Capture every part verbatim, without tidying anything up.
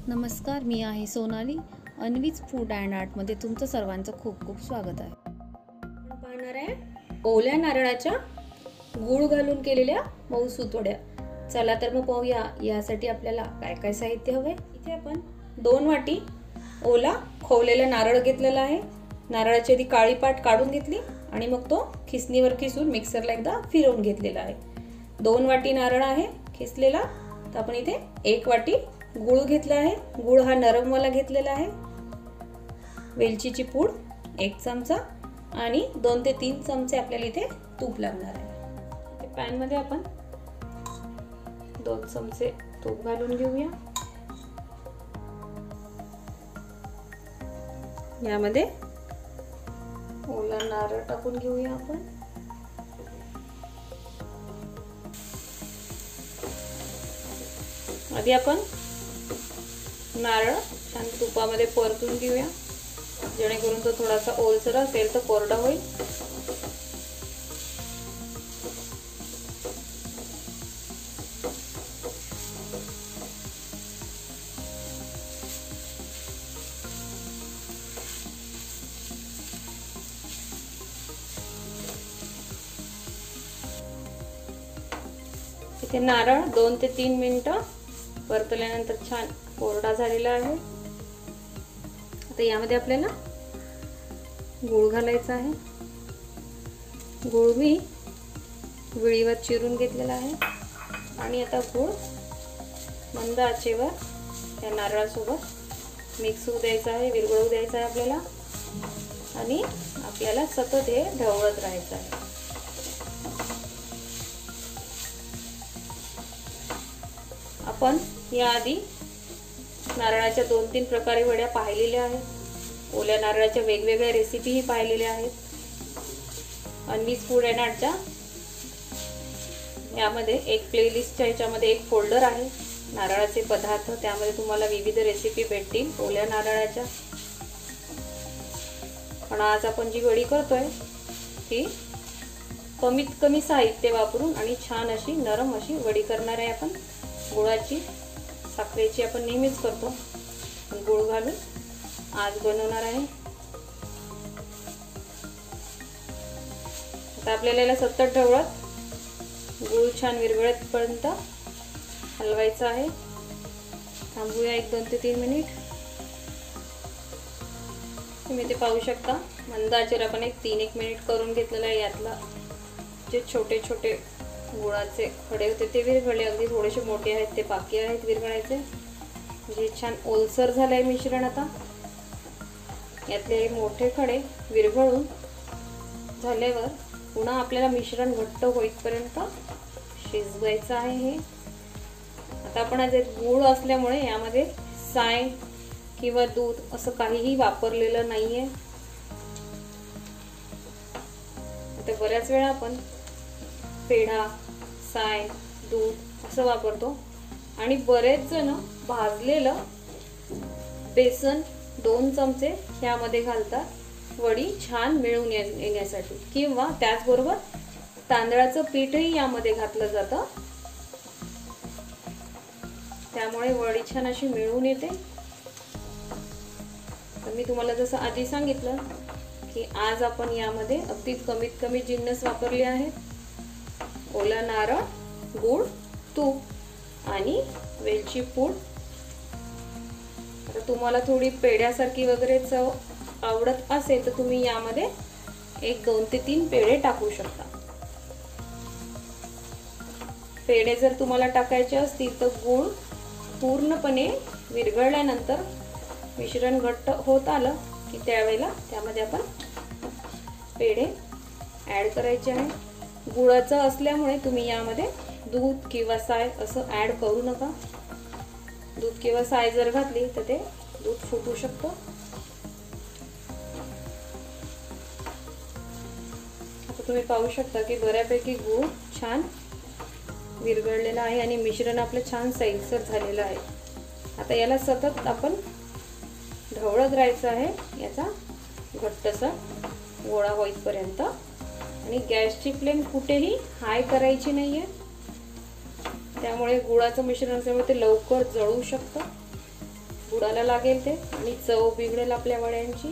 नमस्कार, मी आहे Sonali. अन्वीज food and आर्टमध्ये तुमचं सर्वांचं खूप खूप स्वागत आहे. आपण पाहणार आहे ओल्या नारळाच्या गूळ घालून केलेल्या मऊसूत वड्या. चला तर मग पाहूया यासाठी आपल्याला काय काय साहित्य हवे. इथे आपण दोन वाटी ओला खोवलेला नारळ घेतलेला आहे. नारळाची आधी काळी पाट काढून घेतली आणि मग तो खिसणीवर खिसून मिक्सरला एकदा फिरवून घेतलेला आहे. दोन वाटी नारळ आहे खिसलेला. तर आपण इथे एक वाटी गूळ घेतला आहे. गूळ हा नरमवाला घेतलेला आहे. वेलचीची पूड एक चमचा आणि दोन ते तीन चमचे आपल्याला इथे तूप लागणार आहे. पॅन मध्ये आपण दोन चमचे तूप घालून घेऊया. यामध्ये ओला नारळ टाकून घेऊया आपण. आधी आपण नारळ छान तुपामध्ये परतून घेऊया, जेणेकरून तो थोडासा ओलसर असेल तर कोरडा होईल. इथे नारळ दोन ते तीन मिनिटं परतल्यानंतर छान कोरडा झालेला आहे. आता यामध्ये आपल्याला गूळ घालायचा आहे. गूळ मी विळीवर चिरून घेतलेला आहे आणि आता गूळ मंद आचेवर या नारळासोबत मिक्स होऊ द्यायचा आहे, विरघळू द्यायचा आहे आपल्याला. आणि आपल्याला सतत हे ढवळत राहायचं आहे. आपण याआधी नारळाच्या दोन तीन प्रकारे वड्या पाहिलेल्या आहेत. ओल्या नारळाच्या वेगवेगळ्या रेसिपीही पाहिलेल्या आहेत. अन्वीज फूड अँड आर्टच्या यामध्ये एक प्लेलिस्टच्या ह्याच्यामध्ये एक फोल्डर आहे नारळाचे पदार्थ. त्यामध्ये तुम्हाला विविध रेसिपी भेटतील ओल्या नारळाच्या. पण आज आपण जी वडी करतोय ती कमीत कमी साहित्य वापरून आणि छान अशी नरम अशी वडी करणार आहे आपण. गुळाची साखरेची आपण नेहमीच करतो, गूळ घालून आज बनवणार आहे. आता आपल्याला याला सतत ढवळत गूळ छान विरघळेपर्यंत हलवायचं आहे. थांबूया एक दोन ते तीन मिनिट. तुम्ही ते पाहू शकता मंद आचेवर आपण एक तीन एक मिनिट करून घेतलेलं आहे. यातला जे छोटे छोटे गुळाचे खडे होते ते विरघळले. अगदी थोडेसे मोठे आहेत ते बाकी आहेत विरघळायचे. जे छान ओलसर झालंय मिश्रण. आता यातले मोठे खडे विरघळून झाल्यावर पुन्हा आपल्याला मिश्रण घट्ट होईपर्यंत शिजवायचं आहे हे. आता आपण आज गूळ असल्यामुळे यामध्ये साय किंवा दूध असं काहीही वापरलेलं नाहीये. आता बऱ्याच वेळा आपण पेढा, साय, दूध असं वापरतो आणि बरेच जण भाजलेलं बेसन दोन चमचे ह्यामध्ये घालतात वडी छान मिळून येण्यासाठी. किंवा त्याचबरोबर तांदळाचं पीठही यामध्ये घातलं जातं, त्यामुळे वडी छान अशी मिळून येते. तर मी तुम्हाला जसं आधी सांगितलं की आज आपण यामध्ये अगदी कमीत कमी जिन्नस वापरले आहेत. ओला नारळ, गूळ, तूप आणि वेलची पूड. आता तुम्हाला थोडी पेढ्यासारखी वगैरे चव आवडत असेल तर तुम्ही यामध्ये एक दोन ते तीन पेढे टाकू शकता. पेढे जर तुम्हाला टाकायचे असतील तर गूळ पूर्णपणे विरघळल्यानंतर मिश्रण घट्ट होत आलं की त्यावेळेला त्यामध्ये आपण पेढे ॲड करायचे आहे. गुळाचं असल्यामुळे तुम्ही यामध्ये दूध किंवा साय असं ॲड करू नका. दूध किंवा साय जर घातली तर ते दूध फुटू शकतं. आता तुम्ही पाहू शकता की बऱ्यापैकी गूळ छान विरघळलेला आहे आणि मिश्रण आपलं छान सैलसर झालेलं आहे. आता याला सतत आपण ढवळत राहायचं आहे याचा घट्टसा गोळा होईपर्यंत. आणि गॅसची फ्लेम कुठेही हाय करायची नाहीये. त्यामुळे गुळाचं मिश्रण असल्यामुळे ते लवकर जळू शकतं. बुडाला लागेल ते आणि चव बिघडेल आपल्या वड्यांची.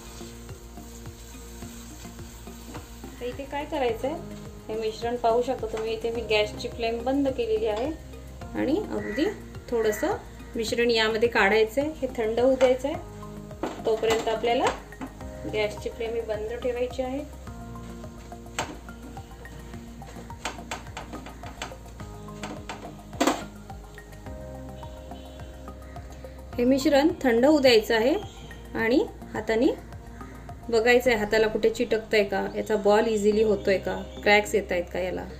तर इथे काय करायचं आहे, हे मिश्रण पाहू शकता तुम्ही. इथे मी गॅसची फ्लेम बंद केलेली आहे आणि अगदी थोडंसं मिश्रण यामध्ये काढायचं आहे. हे थंड होऊ द्यायचं आहे. तोपर्यंत आपल्याला गॅसची फ्लेम ही बंद ठेवायची आहे. हे मिश्रण थंड होऊ द्यायचं आहे आणि हाताने बघायचं आहे हाताला कुठे चिटकतंय का, याचा बॉल इझिली होतोय का, क्रॅक्स येत आहेत का याला.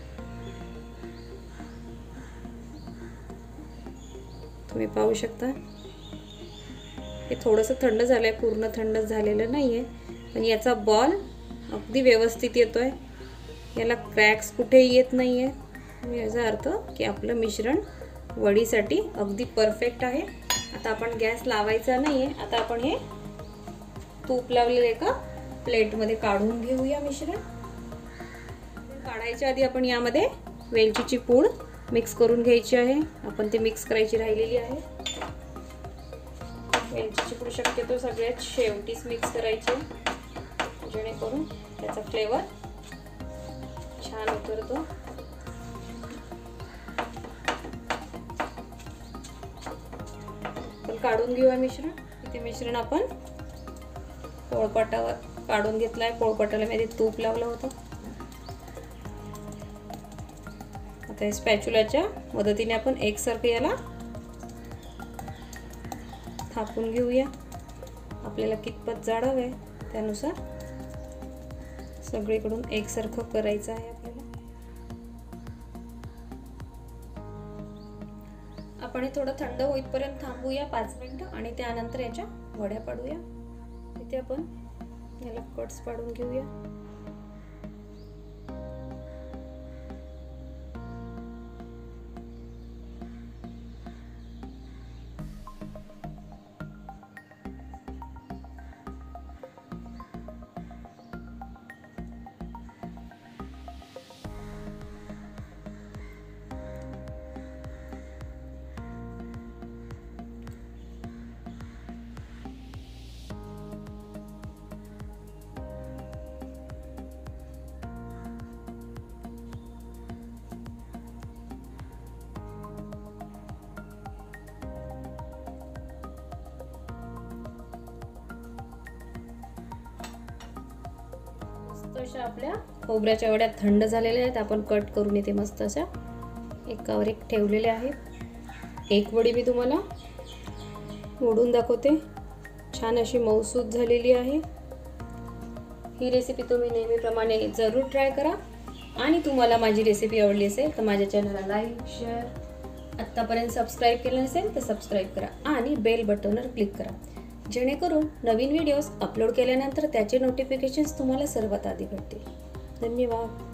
तुम्ही पाहू शकता हे थोडंसं थंड झालंय, पूर्ण थंड झालेलं नाहीये, पण याचा बॉल अगदी व्यवस्थित येतोय. याला क्रॅक्स कुठेही येत नाहीये. याचा अर्थ की आपलं मिश्रण वडीसाठी अगदी परफेक्ट आहे. आता आपण गॅस लावायचा नाहीये. आता आपण हे तूप लावलेलं एका प्लेटमध्ये काढून घेऊया मिश्रण. काढायच्या आधी आपण यामध्ये वेलचीची पूड मिक्स करून घ्यायची आहे. आपण ते मिक्स करायची राहिलेली आहे. वेलचीची पूड शक्यतो सगळ्यात शेवटीच मिक्स करायची, जेणेकरून त्याचा फ्लेवर छान उतरतो. काढून घेऊया मिश्रण. इथे मिश्रण आपण पोळपाटावर काढून घेतलाय. पोळपाटाला मी तूप लावलं होतं. आता हे स्पॅच्युलाच्या मदतीने आपण एकसारखं याला थापून घेऊया. आपल्याला कितपत जाड हवंय त्यानुसार सगळीकडून एकसारखं करायचं आहे आपल्याला. आपण हे थोडं थंड होईपर्यंत थांबूया पाच मिनिटं आणि त्यानंतर याच्या वड्या पाडूया. इथे आपण याला कट्स पाडून घेऊया. अशा आपल्या खोबऱ्याच्या वड्या थंड झालेल्या आहेत. आपण कट करून इथे मस्त अशा एकावर एक ठेवलेल्या आहेत. एक वडी मी तुम्हाला मोडून दाखवते. छान अशी मऊसूत झालेली आहे. ही रेसिपी तुम्ही नेहमीप्रमाणे जरूर ट्राय करा. आणि तुम्हाला माझी रेसिपी आवडली असेल तर माझ्या चॅनलला लाईक, शेअर, आत्तापर्यंत सबस्क्राईब केलं नसेल तर सबस्क्राईब करा आणि बेल बटनवर क्लिक करा, जेणेकरून नवीन व्हिडिओज अपलोड केल्यानंतर त्याचे नोटिफिकेशन्स तुम्हाला सर्वात आधी भेटतील. धन्यवाद.